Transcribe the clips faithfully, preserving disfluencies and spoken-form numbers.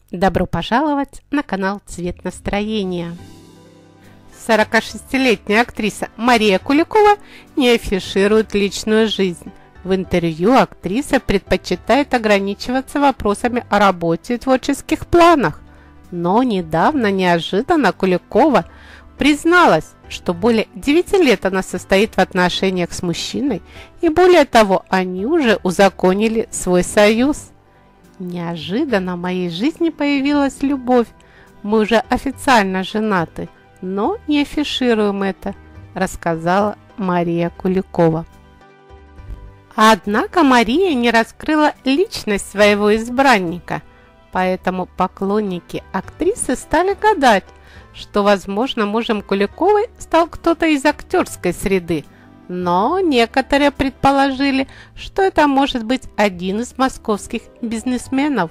Добро пожаловать на канал «Цвет настроения». сорокашестилетняя актриса Мария Куликова не афиширует личную жизнь. В интервью актриса предпочитает ограничиваться вопросами о работе и творческих планах. Но недавно неожиданно Куликова призналась, что более девяти лет она состоит в отношениях с мужчиной, и более того, они уже узаконили свой союз. Неожиданно в моей жизни появилась любовь. Мы уже официально женаты, но не афишируем это, рассказала Мария Куликова. Однако Мария не раскрыла личность своего избранника, поэтому поклонники актрисы стали гадать, что, возможно, мужем Куликовой стал кто-то из актерской среды, но некоторые предположили, что это может быть один из московских бизнесменов.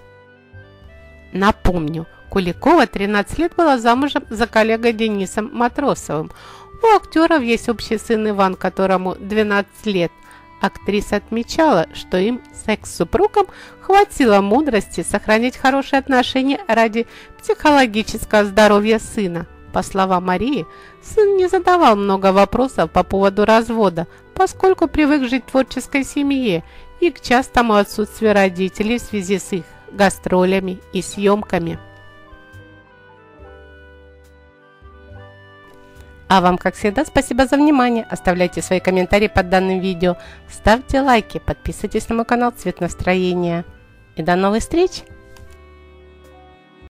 Напомню, Куликова тринадцать лет была замужем за коллегой Денисом Матросовым. У актеров есть общий сын Иван, которому двенадцать лет. Актриса отмечала, что им, секс-супругам, хватило мудрости сохранить хорошие отношения ради психологического здоровья сына. По словам Марии, сын не задавал много вопросов по поводу развода, поскольку привык жить в творческой семье и к частому отсутствию родителей в связи с их гастролями и съемками. А вам, как всегда, спасибо за внимание. Оставляйте свои комментарии под данным видео, ставьте лайки, подписывайтесь на мой канал «Цвет настроения». И до новых встреч!